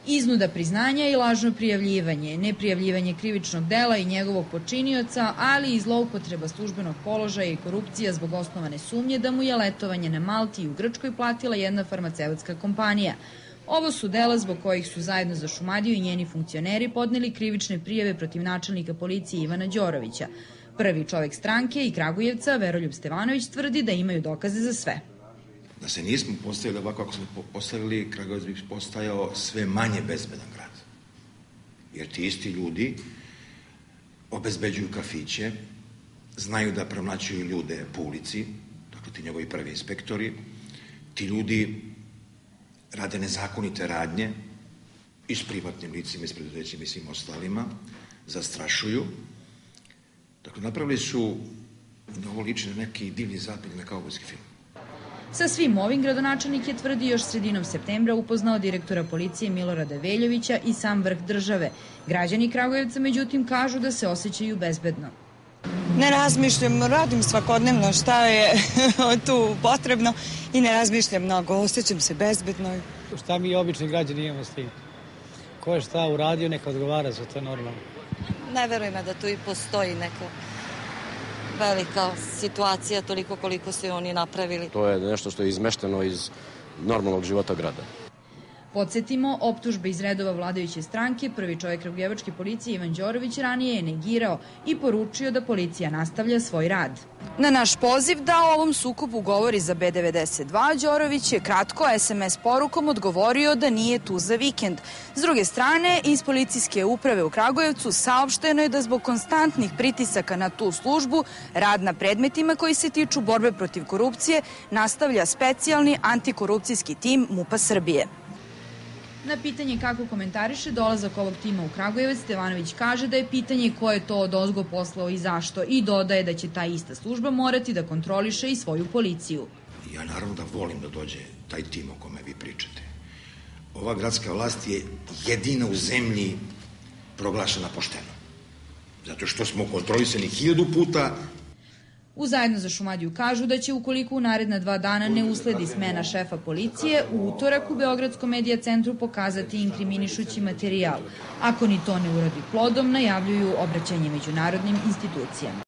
Iznuda priznanja i lažno prijavljivanje, neprijavljivanje krivičnog dela i njegovog počinioca, ali i zloupotreba službenog položaja i korupcija zbog osnovane sumnje da mu je letovanje na Malti i u Grčkoj platila jedna farmaceutska kompanija. Ovo su dela zbog kojih su zajedno za Šumadiju i njeni funkcioneri podneli krivične prijave protiv načelnika policije Ivana Đorovića. Prvi čovek stranke i Kragujevca, Veroljub Stevanović, tvrdi da imaju dokaze za sve. Da se nismo postavili ovako kako smo postavili, Kragujevac bi postajao sve manje bezbedan grad. Jer ti isti ljudi obezbeđuju kafiće, znaju da promlaćuju ljude po ulici, dakle ti njegovi prvi inspektori, ti ljudi rade nezakonite radnje i s privatnim licima, i s preduzećima i svim ostalima, zastrašuju. Dakle, napravili su da ovo liči na neki divni zapad, na kaubojski film. Sa svim ovim gradonačelnik je tvrdi još sredinom septembra upoznao direktora policije Milorada Veljovića i sam vrh države. Građani Kragujevca, međutim, kažu da se osjećaju bezbedno. Ne razmišljam, radim svakodnevno šta je tu potrebno i ne razmišljam mnogo, osjećam se bezbedno. Šta mi obični građani imamo s tim? Ko je šta uradio, neka odgovara za to normalno. Ne verujem da tu i postoji neka velika situacija, toliko koliko su oni napravili. To je nešto što je izmešteno iz normalnog života grada. Podsjetimo, optužbe iz redova vladajuće stranke, prvi čovjek kragujevačke policije Ivan Đorović ranije je negirao i poručio da policija nastavlja svoj rad. Na naš poziv da o ovom sukobu govori za B92, Đorović je kratko SMS porukom odgovorio da nije tu za vikend. S druge strane, iz policijske uprave u Kragujevcu saopšteno je da zbog konstantnih pritisaka na tu službu, rad na predmetima koji se tiču borbe protiv korupcije nastavlja specijalni antikorupcijski tim MUP-a Srbije. Na pitanje kako komentariše dolazak ovog tima u Kragujevac, Stevanović kaže da je pitanje ko je to odozgo poslao i zašto i dodaje da će ta ista služba morati da kontroliše i svoju policiju. Ja naravno da volim da dođe taj tim o kome vi pričate. Ova gradska vlast je jedina u zemlji proglašena pošteno. Zato što smo kontrolisani 1000 puta. U Zajedno za Šumadiju kažu da će ukoliko u naredna 2 dana ne usledi smena šefa policije, u utorak u Beogradskom medija centru pokazati inkriminišući materijal. Ako ni to ne urodi plodom, najavljuju obraćanje međunarodnim institucijama.